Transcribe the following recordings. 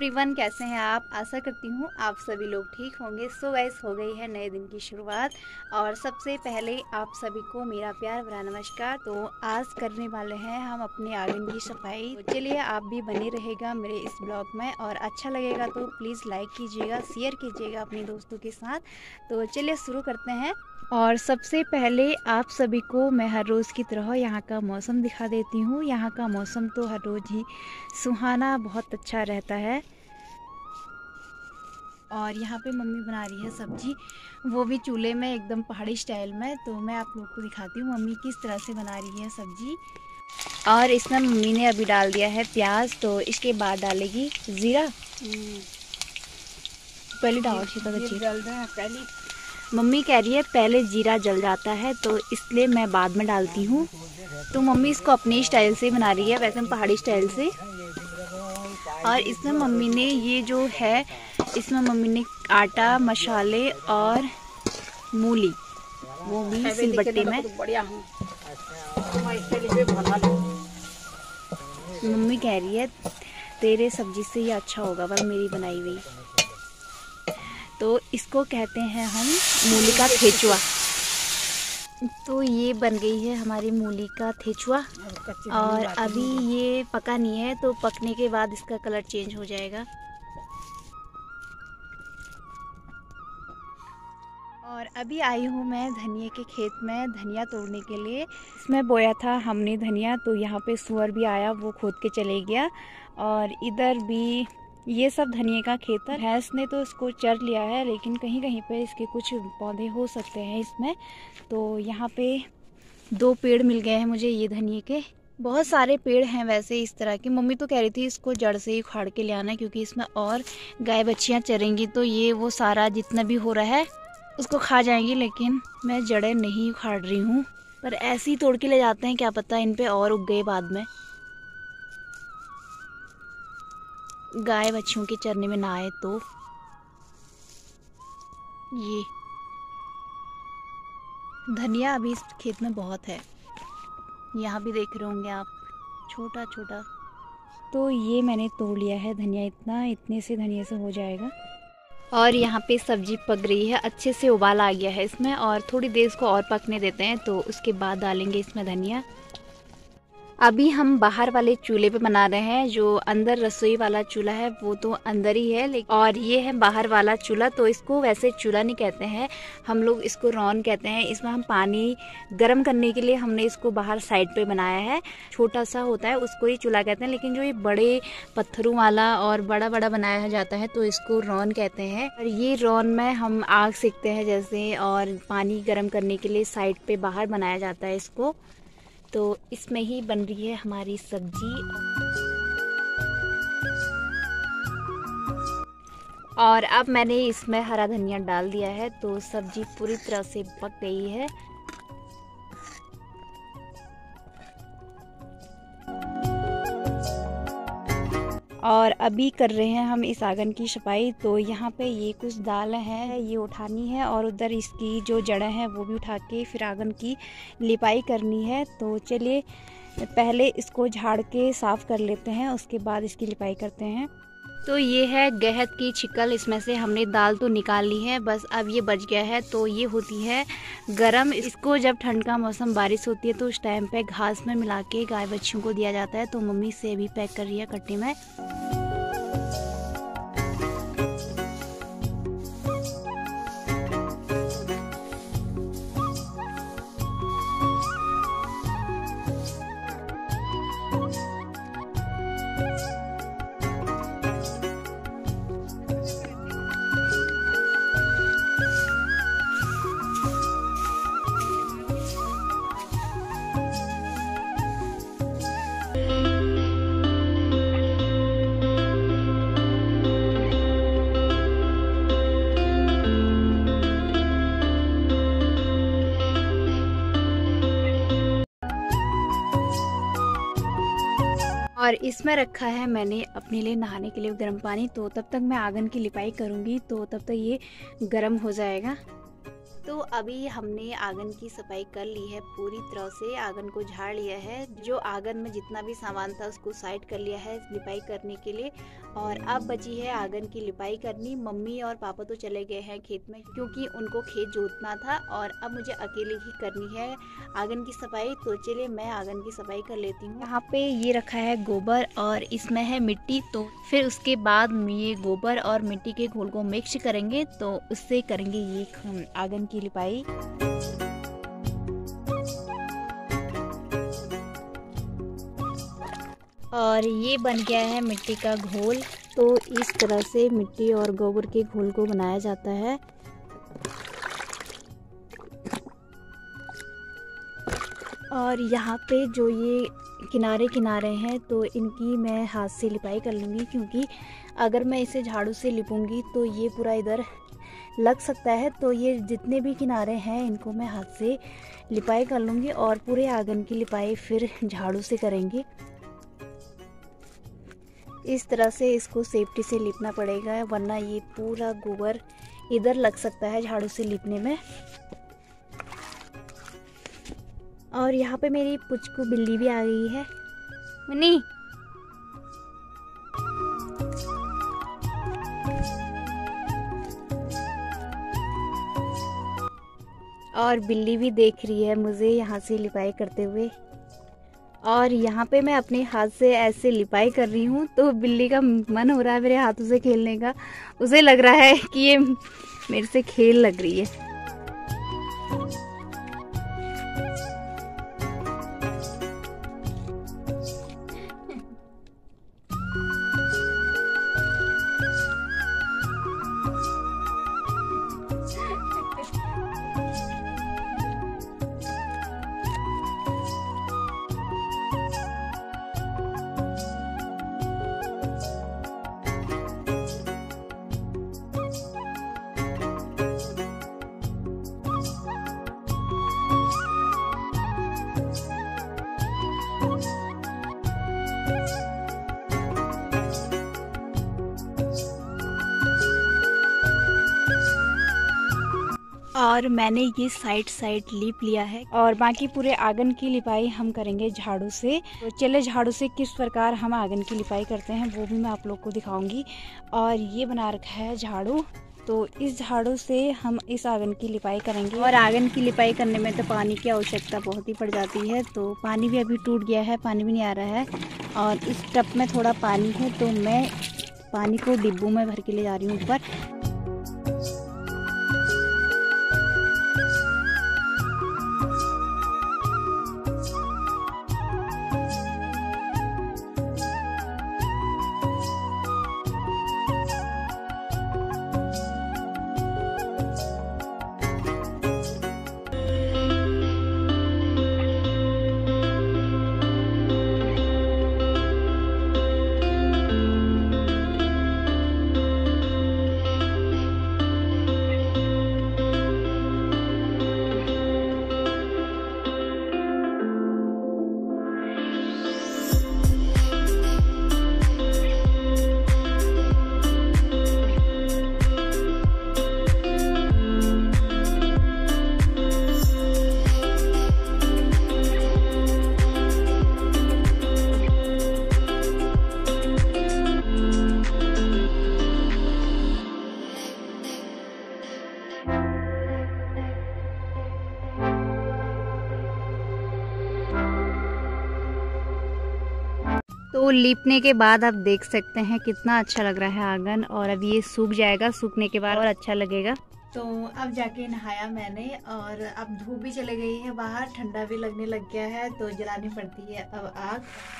Everyone, कैसे हैं आप। आशा करती हूँ आप सभी लोग ठीक होंगे। सो गाइस, हो गई है नए दिन की शुरुआत और सबसे पहले आप सभी को मेरा प्यार भरा नमस्कार। तो आज करने वाले हैं हम अपने आंगन की सफाई। तो चलिए, आप भी बने रहेगा मेरे इस ब्लॉग में और अच्छा लगेगा तो प्लीज़ लाइक कीजिएगा, शेयर कीजिएगा अपने दोस्तों के साथ। तो चलिए शुरू करते हैं। और सबसे पहले आप सभी को मैं हर रोज़ की तरह यहाँ का मौसम दिखा देती हूँ। यहाँ का मौसम तो हर रोज़ ही सुहाना बहुत अच्छा रहता है। और यहाँ पे मम्मी बना रही है सब्जी, वो भी चूल्हे में एकदम पहाड़ी स्टाइल में। तो मैं आप लोग को दिखाती हूँ मम्मी किस तरह से बना रही है सब्जी। और इसमें मम्मी ने अभी डाल दिया है प्याज, तो इसके बाद डालेगी जीरा। पहले डाल पहले मम्मी कह रही है पहले जीरा जल जाता है, तो इसलिए मैं बाद में डालती हूँ। तो मम्मी इसको अपनी स्टाइल से बना रही है, वैसे पहाड़ी स्टाइल से। और इसमें मम्मी ने ये जो है, इसमें मम्मी ने आटा, मसाले और मूली, वो भी सिलबट्टे में। मम्मी कह रही है तेरे सब्जी से ये अच्छा होगा पर मेरी बनाई हुई। तो इसको कहते हैं हम मूली का ठेचुआ। तो ये बन गई है हमारी मूली का ठेचुआ। और अभी ये पका नहीं है, तो पकने के बाद इसका कलर चेंज हो जाएगा। और अभी आई हूँ मैं धनिया के खेत में धनिया तोड़ने के लिए। इसमें बोया था हमने धनिया, तो यहाँ पे सुअर भी आया, वो खोद के चले गया। और इधर भी ये सब धनिया का खेत है। भैंस ने तो इसको चर लिया है, लेकिन कहीं कहीं पे इसके कुछ पौधे हो सकते हैं इसमें। तो यहाँ पे 2 पेड़ मिल गए हैं मुझे ये धनिया के। बहुत सारे पेड़ हैं वैसे इस तरह के। मम्मी तो कह रही थी इसको जड़ से ही उखाड़ के ले आना, क्योंकि इसमें और गाय बच्चियाँ चरेंगी तो ये वो सारा जितना भी हो रहा है उसको खा जाएंगी। लेकिन मैं जड़ें नहीं उखाड़ रही हूँ, पर ऐसे ही तोड़ के ले जाते हैं, क्या पता इन पे और उग गए बाद में, गाय बच्चियों के चरने में ना आए तो। ये धनिया अभी इस खेत में बहुत है, यहाँ भी देख रहे होंगे आप, छोटा छोटा। तो ये मैंने तोड़ लिया है धनिया, इतने से धनिया से हो जाएगा। और यहाँ पे सब्जी पक रही है, अच्छे से उबाल आ गया है इसमें। और थोड़ी देर इसको और पकने देते हैं, तो उसके बाद डालेंगे इसमें धनिया। अभी हम बाहर वाले चूल्हे पे बना रहे हैं। जो अंदर रसोई वाला चूल्हा है वो तो अंदर ही है, और ये है बाहर वाला चूल्हा। तो इसको वैसे चूल्हा नहीं कहते हैं, हम लोग इसको रौन कहते हैं। इसमें हम पानी गर्म करने के लिए हमने इसको बाहर साइड पे बनाया है। छोटा सा होता है उसको ही चूल्हा कहते हैं, लेकिन जो ये बड़े पत्थरों वाला और बड़ा बड़ा बनाया जाता है तो इसको रौन कहते हैं। और ये रौन में हम आग सेकते हैं जैसे, और पानी गर्म करने के लिए साइड पे बाहर बनाया जाता है इसको। तो इसमें ही बन रही है हमारी सब्जी। और अब मैंने इसमें हरा धनिया डाल दिया है, तो सब्जी पूरी तरह से पक गई है। और अभी कर रहे हैं हम इस आंगन की सफाई। तो यहाँ पे ये कुछ दाल है, ये उठानी है, और उधर इसकी जो जड़ें हैं वो भी उठा के फिर आंगन की लिपाई करनी है। तो चलिए पहले इसको झाड़ के साफ़ कर लेते हैं, उसके बाद इसकी लिपाई करते हैं। तो ये है गहत की छिकल, इसमें से हमने दाल तो निकाल ली है, बस अब ये बच गया है। तो ये होती है गरम। इसको जब ठंड का मौसम बारिश होती है तो उस टाइम पे घास में मिला के गाय बच्चियों को दिया जाता है। तो मम्मी से भी पैक कर रही है कट्टी में। और इसमें रखा है मैंने अपने लिए नहाने के लिए गर्म पानी। तो तब तक मैं आंगन की लिपाई करूँगी, तो तब तक ये गर्म हो जाएगा। तो अभी हमने आंगन की सफाई कर ली है, पूरी तरह से आंगन को झाड़ लिया है। जो आंगन में जितना भी सामान था उसको साइड कर लिया है लिपाई करने के लिए। और अब बची है आंगन की लिपाई करनी। मम्मी और पापा तो चले गए हैं खेत में क्योंकि उनको खेत जोतना था और अब मुझे अकेले ही करनी है आंगन की सफाई। तो चलिए मैं आंगन की सफाई कर लेती हूँ। यहाँ पे ये रखा है गोबर और इसमें है मिट्टी। तो फिर उसके बाद ये गोबर और मिट्टी के घोल को मिक्स करेंगे तो उससे करेंगे ये आंगन की लिपाई। और ये बन गया है मिट्टी का घोल। तो इस तरह से मिट्टी और गोबर के घोल को बनाया जाता है। और यहाँ पे जो ये किनारे किनारे हैं तो इनकी मैं हाथ से लिपाई कर लूँगी, क्योंकि अगर मैं इसे झाड़ू से लिपूंगी तो ये पूरा इधर लग सकता है। तो ये जितने भी किनारे हैं इनको मैं हाथ से लिपाई कर लूँगी और पूरे आंगन की लिपाई फिर झाड़ू से करेंगे। इस तरह से इसको सेफ्टी से लिपना पड़ेगा, वरना ये पूरा गोबर इधर लग सकता है झाड़ू से लिपने में। और यहाँ पे मेरी पुचकू बिल्ली भी आ गई है। मुन्नी, और बिल्ली भी देख रही है मुझे यहाँ से लिपाई करते हुए। और यहाँ पे मैं अपने हाथ से ऐसे लिपाई कर रही हूँ तो बिल्ली का मन हो रहा है मेरे हाथों से खेलने का। उसे लग रहा है कि ये मेरे से खेल लग रही है। और मैंने ये साइड लीप लिया है और बाकी पूरे आंगन की लिपाई हम करेंगे झाड़ू से। तो चले झाड़ू से किस प्रकार हम आंगन की लिपाई करते हैं वो भी मैं आप लोग को दिखाऊंगी। और ये बना रखा है झाड़ू, तो इस झाड़ू से हम इस आंगन की लिपाई करेंगे। और आंगन की लिपाई करने में तो पानी की आवश्यकता बहुत ही पड़ जाती है। तो पानी भी अभी टूट गया है, पानी भी नहीं आ रहा है और इस टब में थोड़ा पानी है तो मैं पानी को डिब्बों में भर के ले जा रही हूँ ऊपर। तो लीपने के बाद आप देख सकते हैं कितना अच्छा लग रहा है आंगन। और अब ये सूख जाएगा, सूखने के बाद और अच्छा लगेगा। तो अब जाके नहाया मैंने और अब धूप भी चले गई है बाहर, ठंडा भी लगने लग गया है तो जलानी पड़ती है अब आग।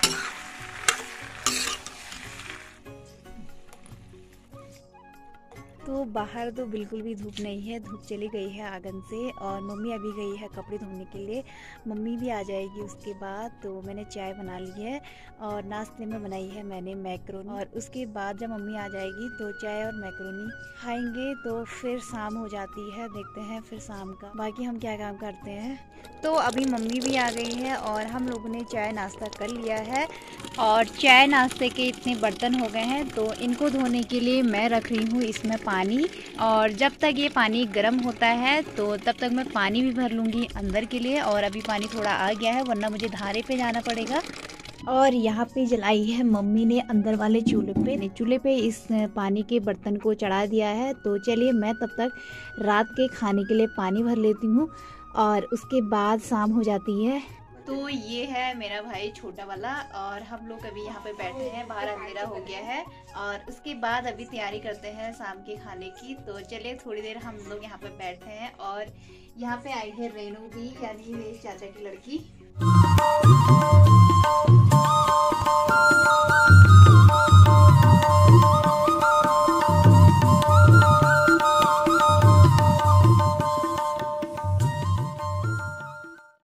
तो बाहर तो बिल्कुल भी धूप नहीं है, धूप चली गई है आंगन से। और मम्मी अभी गई है कपड़े धोने के लिए, मम्मी भी आ जाएगी उसके बाद। तो मैंने चाय बना ली है और नाश्ते में बनाई है मैंने मैक्रोनी। और उसके बाद जब मम्मी आ जाएगी तो चाय और मैक्रोनी खाएंगे तो फिर शाम हो जाती है। देखते हैं फिर शाम का बाकी हम क्या काम करते हैं। तो अभी मम्मी भी आ गई है और हम लोगों ने चाय नाश्ता कर लिया है। और चाय नाश्ते के इतने बर्तन हो गए हैं तो इनको धोने के लिए मैं रख रही हूँ इसमें पानी, और जब तक ये पानी गर्म होता है तो तब तक मैं पानी भी भर लूँगी अंदर के लिए। और अभी पानी थोड़ा आ गया है, वरना मुझे धारे पे जाना पड़ेगा। और यहाँ पे जलाई है मम्मी ने अंदर वाले चूल्हे पे इस पानी के बर्तन को चढ़ा दिया है। तो चलिए मैं तब तक रात के खाने के लिए पानी भर लेती हूँ, और उसके बाद शाम हो जाती है। तो ये है मेरा भाई छोटा वाला, और हम लोग अभी यहाँ पे बैठे हैं, बाहर अंधेरा हो गया है। और उसके बाद अभी तैयारी करते हैं शाम के खाने की। तो चलिए थोड़ी देर हम लोग यहाँ पे बैठे हैं। और यहाँ पे आई है रेनू भी, यानी मेरे चाचा की लड़की।